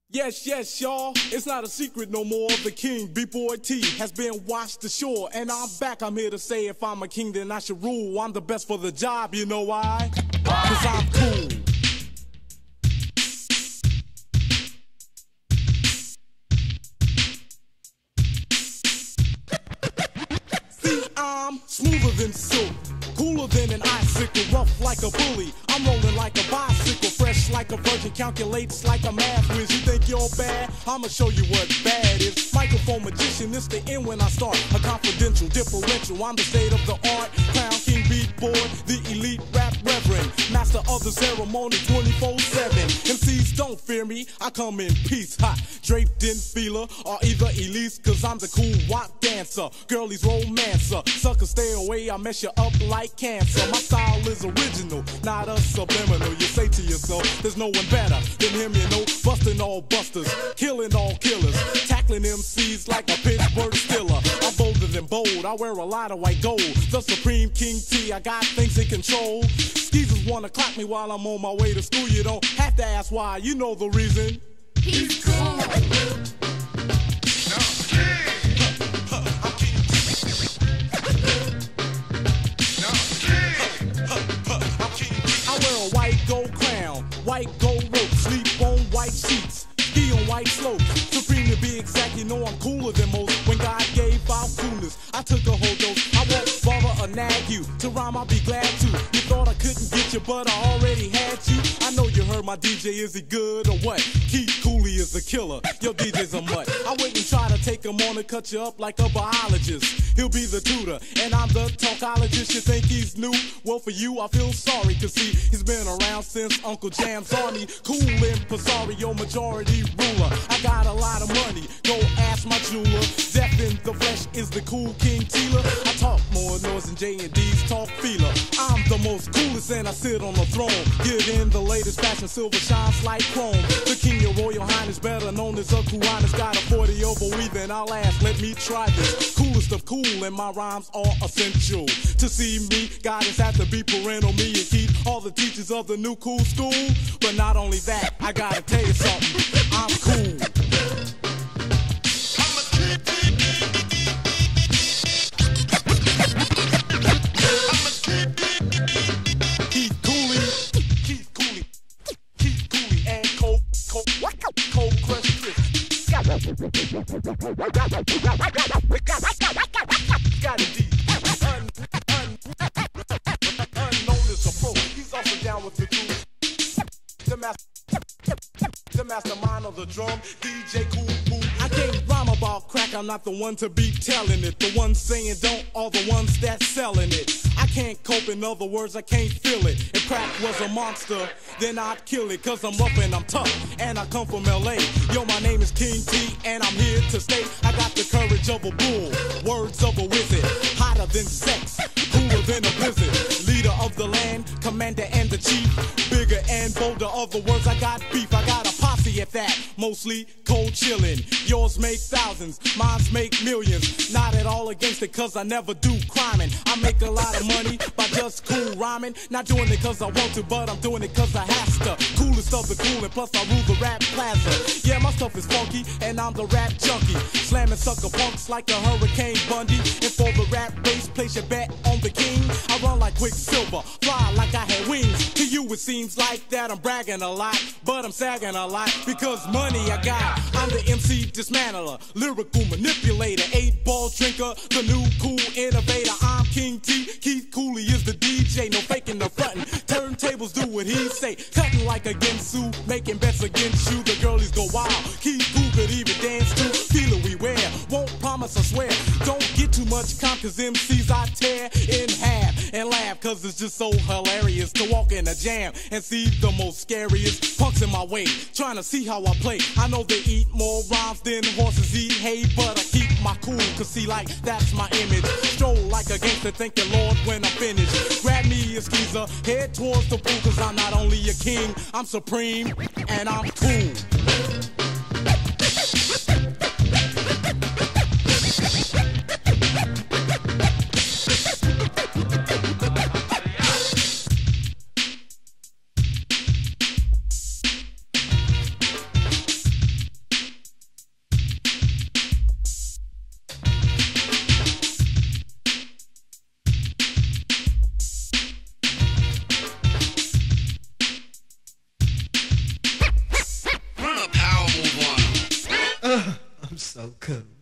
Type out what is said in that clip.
Yes, yes, y'all, it's not a secret no more. The king, B-Boy T, has been washed ashore. And I'm back, I'm here to say if I'm a king, then I should rule. I'm the best for the job, you know why? Cause I'm cool. See, I'm smoother than silk, cooler than an icicle, rough like a bully. I'm rolling like a bicycle, fresh like a virgin, calculates like a math whiz. You think you're bad? I'ma show you what bad is. Microphone magician, it's the end when I start. A confidential, differential, I'm the state of the art. Crown King Beat Boy, the elite rap reverend, master of the ceremony 24/7. MCs don't fear me, I come in peace, hot, draped in feeler, or either Elise, cause I'm the cool walk dancer, girlies romancer. Suckers stay away, I mess you up like cancer. My style is original, not a subliminal. You say to yourself, there's no one better than him, you know. Busting all busters, killing all killers, tackling MCs like a Pittsburgh Steeler. I'm bolder than bold, I wear a lot of white gold. The Supreme King T, I got things in control. Skeezers wanna clock me while I'm on my way to school. You don't have to ask why, you know the reason. He's cool. Gold crown, white gold rope, sleep on white sheets, ski on white slopes. Supreme to be exact, you know I'm cooler than most. When God gave out coolness, I took a whole dose. I won't bother or nag you. To rhyme, I'll be glad to. You thought I couldn't get you, but I already had you. I know you heard my DJ, is he good or what? Keith Cooley is the killer, your DJ's a mutt. I wouldn't try to take him on and cut you up like a biologist. He'll be the tutor, and I'm the talkologist. You think he's new? Well, for you, I feel sorry, cause see, he's been around since Uncle Jam's army. Cool impresario, majority ruler. I got a lot of money, go ask my jeweler. Death in the flesh is the cool King Teela. I talk more noise than J&D's talk feeler. I'm the most coolest and I sit on the throne. Get in the latest fashion, silver shines like chrome. The king, your royal highness, better known as a Kuwanis. Got a 40 over weave and I'll ask, let me try this. Coolest of cool and my rhymes are essential. To see me, guidance have to be parental. Me and keep all the teachers of the new cool school. But not only that, I gotta tell you something, I'm cool. Keith Cooley and Cold Crush Chris. Got it deep. Unknown as a pro. He's also down with the crew. The mastermind of the drum, DJ Cool. I can't rhyme about crack, I'm not the one to be telling it. The ones saying don't are the ones that's selling it. I can't cope, in other words, I can't feel it. If crack was a monster, then I'd kill it. Cause I'm rough and I'm tough, and I come from LA. Yo, my name is King T, and I'm here to stay. I got the courage of a bull, words of a wizard, hotter than sex, cooler than a blizzard. Leader of the land, commander and the chief, bigger and bolder, other words, I got beef. I got a posse at that, mostly cold chillin'. Yours make thousands, mine's make millions. Not at all against it, cause I never do criming. I make a lot of money by just cool rhyming. Not doing it cause I want to, but I'm doing it cause I have to. Coolest of the cool, and plus I rule the rap plaza. Yeah, my stuff is funky, and I'm the rap junkie. Slamming sucker punks like a Hurricane Bundy. And for the rap race, place your bet on the king. I run like Quicksilver, fly like I had wings. To you it seems like that I'm bragging a lot, but I'm sagging a lot because money I got. I'm the MC dismantler, lyrical manipulator, 8-ball drinker, the new cool innovator. I'm King T, Keith Cooley is the DJ, no faking the frontin'. Turntables do what he say, cutting like a Ginsu, making bets against you. The girlies go wild, Keith Cool could even dance to feel it we wear. Won't promise, I swear, don't get too much comp, cause MCs I tear in half and laugh, cause it's just so hilarious to walk in a jam and see the most scariest punks in my way, trying to see how I play. I know they eat more rhymes than horses eat hay, but I keep my cool, cause see, like, that's my image. Stroll like a gangster, thank you Lord when I'm finished. Grab me a skeezer, head towards the pool, cause I'm not only a king, I'm supreme, and I'm cool. so cool.